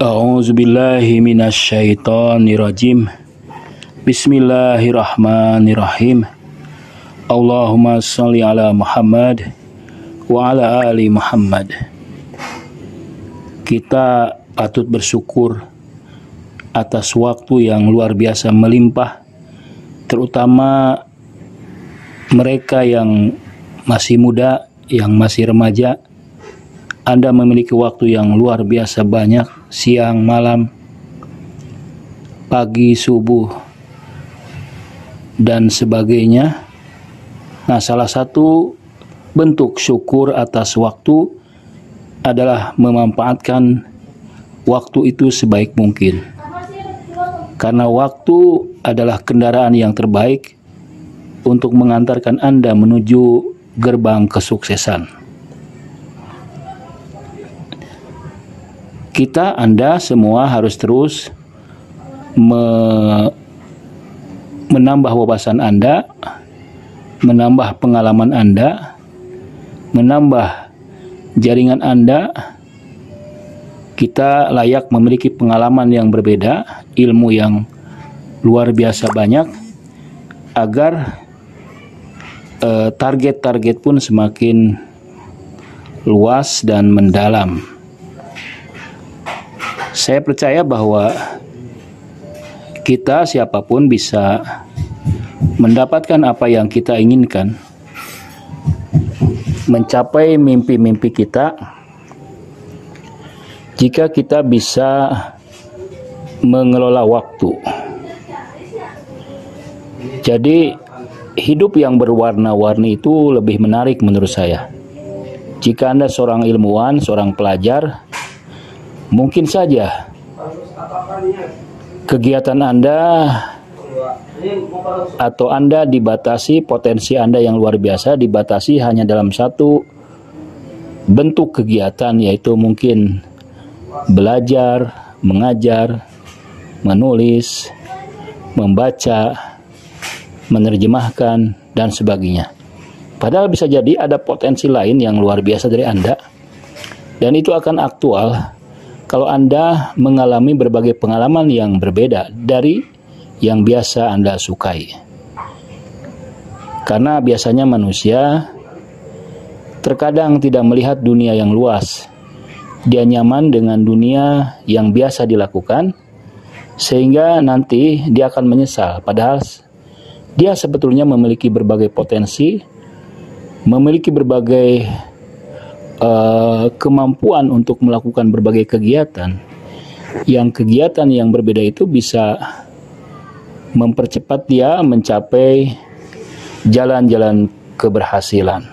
A'udzubillahi minasyaitonirrajim. Bismillahirrahmanirrahim. Allahumma sholli ala Muhammad wa ala ali Muhammad. Kita patut bersyukur atas waktu yang luar biasa melimpah, terutama mereka yang masih muda, yang masih remaja. Anda memiliki waktu yang luar biasa banyak, siang, malam, pagi, subuh, dan sebagainya. Nah, salah satu bentuk syukur atas waktu adalah memanfaatkan waktu itu sebaik mungkin. Karena waktu adalah kendaraan yang terbaik untuk mengantarkan Anda menuju gerbang kesuksesan. Anda semua harus terus menambah wawasan Anda, menambah pengalaman Anda, menambah jaringan Anda. Kita layak memiliki pengalaman yang berbeda, ilmu yang luar biasa banyak, agar target-target pun semakin luas dan mendalam. Saya percaya bahwa kita siapapun bisa mendapatkan apa yang kita inginkan, mencapai mimpi-mimpi kita, jika kita bisa mengelola waktu. Jadi hidup yang berwarna-warni itu lebih menarik menurut saya. Jika Anda seorang ilmuwan, seorang pelajar, mungkin saja kegiatan Anda atau Anda dibatasi, potensi Anda yang luar biasa dibatasi hanya dalam satu bentuk kegiatan, yaitu mungkin belajar, mengajar, menulis, membaca, menerjemahkan, dan sebagainya. Padahal bisa jadi ada potensi lain yang luar biasa dari Anda, dan itu akan aktual kalau Anda mengalami berbagai pengalaman yang berbeda dari yang biasa Anda sukai. Karena biasanya manusia terkadang tidak melihat dunia yang luas. Dia nyaman dengan dunia yang biasa dilakukan, sehingga nanti dia akan menyesal. Padahal dia sebetulnya memiliki berbagai potensi, memiliki berbagai kemampuan untuk melakukan berbagai kegiatan. Yang kegiatan yang berbeda itu bisa mempercepat dia mencapai jalan-jalan keberhasilan.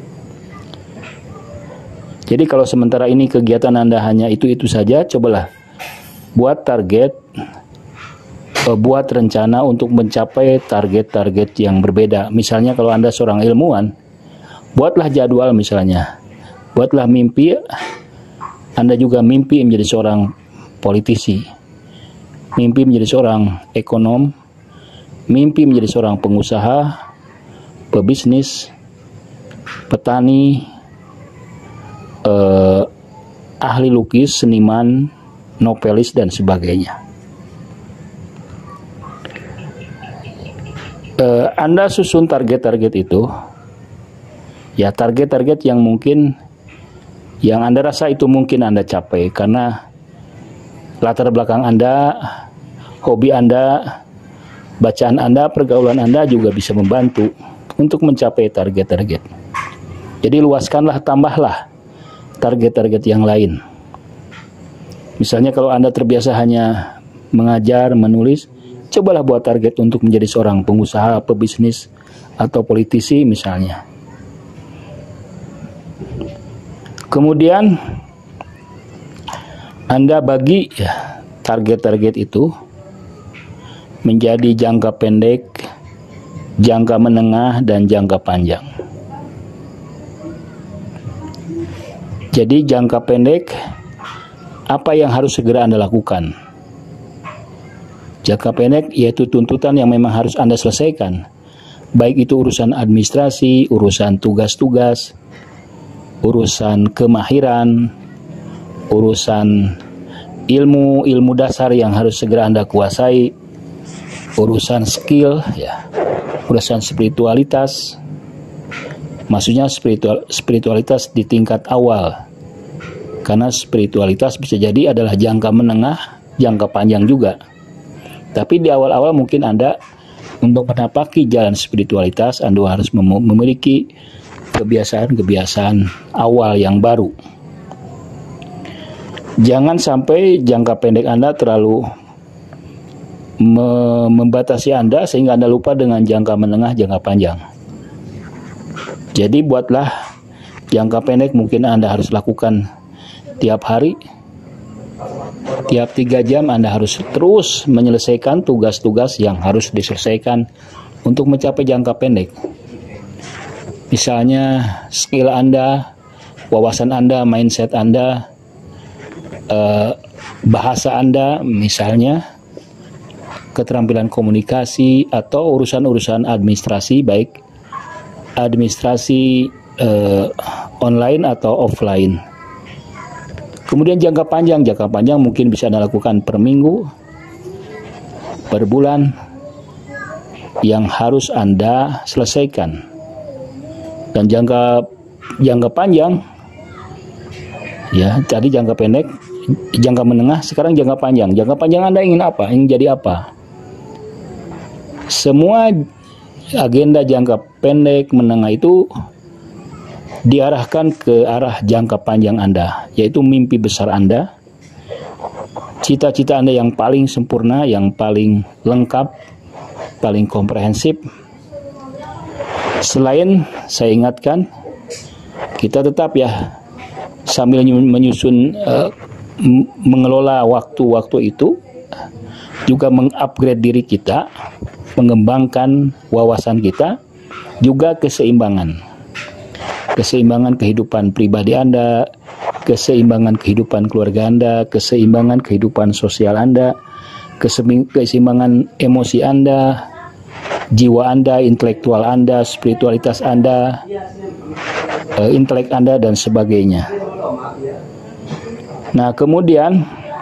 Jadi kalau sementara ini kegiatan Anda hanya itu-itu saja, cobalah buat target, buat rencana untuk mencapai target-target yang berbeda. Misalnya kalau Anda seorang ilmuwan, buatlah jadwal misalnya. Buatlah mimpi, Anda juga mimpi menjadi seorang politisi, mimpi menjadi seorang ekonom, mimpi menjadi seorang pengusaha, pebisnis, petani, ahli lukis, seniman, novelis, dan sebagainya. Anda susun target-target itu, ya target-target yang mungkin, yang Anda rasa itu mungkin Anda capai, karena latar belakang Anda, hobi Anda, bacaan Anda, pergaulan Anda juga bisa membantu untuk mencapai target-target. Jadi luaskanlah, tambahlah target-target yang lain. Misalnya kalau Anda terbiasa hanya mengajar, menulis, cobalah buat target untuk menjadi seorang pengusaha, pebisnis, atau politisi misalnya. Kemudian Anda bagi target-target itu menjadi jangka pendek, jangka menengah, dan jangka panjang. Jadi jangka pendek, apa yang harus segera Anda lakukan? Jangka pendek yaitu tuntutan yang memang harus Anda selesaikan, baik itu urusan administrasi, urusan tugas-tugas, urusan kemahiran, urusan ilmu dasar yang harus segera Anda kuasai, urusan skill, ya, urusan spiritualitas, maksudnya spiritualitas di tingkat awal, karena spiritualitas bisa jadi adalah jangka menengah, jangka panjang juga. Tapi di awal-awal mungkin Anda untuk menapaki jalan spiritualitas, Anda harus memiliki kebiasaan-kebiasaan awal yang baru. Jangan sampai jangka pendek Anda terlalu membatasi Anda sehingga Anda lupa dengan jangka menengah, jangka panjang. Jadi buatlah jangka pendek mungkin Anda harus lakukan tiap hari, tiap 3 jam Anda harus terus menyelesaikan tugas-tugas yang harus diselesaikan untuk mencapai jangka pendek. Misalnya skill Anda, wawasan Anda, mindset Anda, bahasa Anda, misalnya keterampilan komunikasi atau urusan-urusan administrasi, baik administrasi online atau offline. Kemudian jangka panjang mungkin bisa Anda lakukan per minggu, per bulan, yang harus Anda selesaikan. Dan jangka panjang, ya tadi jangka pendek, jangka menengah, sekarang jangka panjang. Jangka panjang Anda ingin apa? Ingin jadi apa? Semua agenda jangka pendek, menengah itu diarahkan ke arah jangka panjang Anda, yaitu mimpi besar Anda, cita-cita Anda yang paling sempurna, yang paling lengkap, paling komprehensif. Selain saya ingatkan, kita tetap ya sambil menyusun, mengelola waktu-waktu itu, juga mengupgrade diri kita, mengembangkan wawasan kita, juga keseimbangan kehidupan pribadi Anda, keseimbangan kehidupan keluarga Anda, keseimbangan kehidupan sosial Anda, keseimbangan emosi Anda, jiwa Anda, intelektual Anda, spiritualitas Anda, intelek Anda, dan sebagainya. Nah, kemudian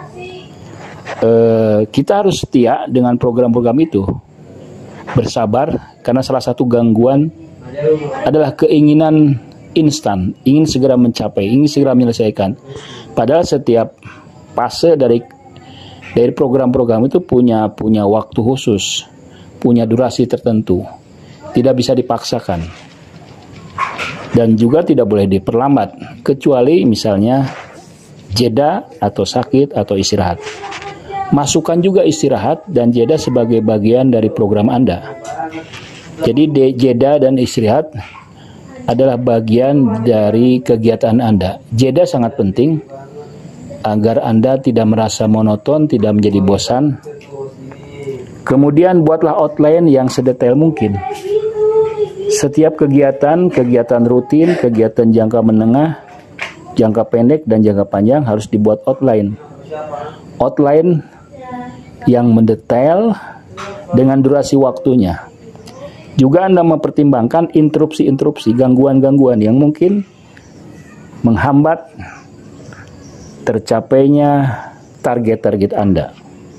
kita harus setia dengan program-program itu, bersabar, karena salah satu gangguan adalah keinginan instan, ingin segera mencapai, ingin segera menyelesaikan. Padahal setiap fase dari program-program itu punya waktu khusus, punya durasi tertentu, tidak bisa dipaksakan, dan juga tidak boleh diperlambat, kecuali misalnya jeda atau sakit atau istirahat. Masukkan juga istirahat dan jeda sebagai bagian dari program Anda. Jadi jeda dan istirahat adalah bagian dari kegiatan Anda. Jeda sangat penting agar Anda tidak merasa monoton, tidak menjadi bosan. Kemudian buatlah outline yang sedetail mungkin. Setiap kegiatan rutin, kegiatan jangka menengah, jangka pendek, dan jangka panjang harus dibuat outline. Outline yang mendetail dengan durasi waktunya. Juga Anda mempertimbangkan interupsi-interupsi, gangguan-gangguan yang mungkin menghambat tercapainya target-target Anda.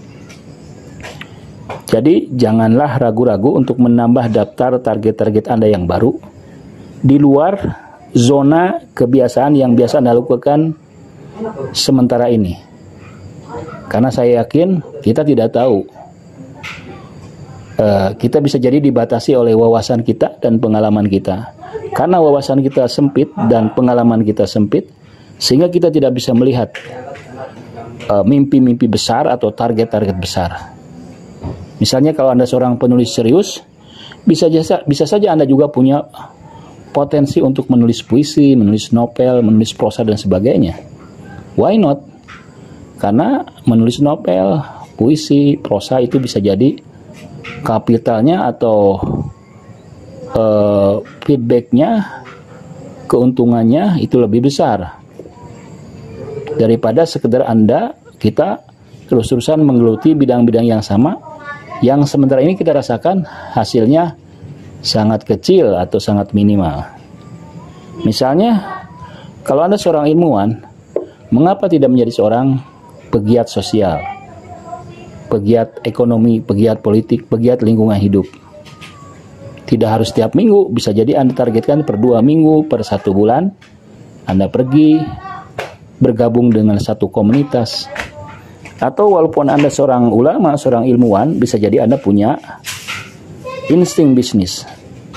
Jadi janganlah ragu-ragu untuk menambah daftar target-target Anda yang baru di luar zona kebiasaan yang biasa Anda lakukan sementara ini. Karena saya yakin kita tidak tahu, kita bisa jadi dibatasi oleh wawasan kita dan pengalaman kita. Karena wawasan kita sempit dan pengalaman kita sempit, sehingga kita tidak bisa melihat mimpi-mimpi besar atau target-target besar. Misalnya kalau Anda seorang penulis serius, bisa saja Anda juga punya potensi untuk menulis puisi, menulis novel, menulis prosa, dan sebagainya. Why not? Karena menulis novel, puisi, prosa itu bisa jadi kapitalnya atau feedbacknya, keuntungannya itu lebih besar daripada sekedar kita terus-terusan menggeluti bidang-bidang yang sama, yang sementara ini kita rasakan hasilnya sangat kecil atau sangat minimal. Misalnya, kalau Anda seorang ilmuwan, mengapa tidak menjadi seorang pegiat sosial, pegiat ekonomi, pegiat politik, pegiat lingkungan hidup. Tidak harus setiap minggu, bisa jadi Anda targetkan per 2 minggu, per 1 bulan, Anda pergi bergabung dengan satu komunitas. Atau walaupun Anda seorang ulama, seorang ilmuwan, bisa jadi Anda punya insting bisnis.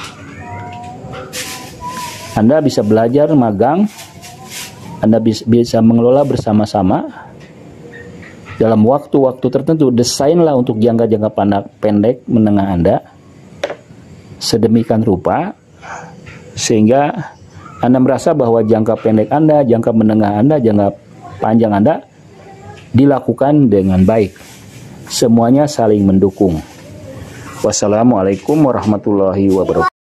Anda bisa belajar magang, Anda bisa mengelola bersama-sama dalam waktu-waktu tertentu. Desainlah untuk jangka-jangka pendek menengah Anda sedemikian rupa sehingga Anda merasa bahwa jangka pendek Anda, jangka menengah Anda, jangka panjang Anda dilakukan dengan baik. Semuanya saling mendukung. Wassalamualaikum warahmatullahi wabarakatuh.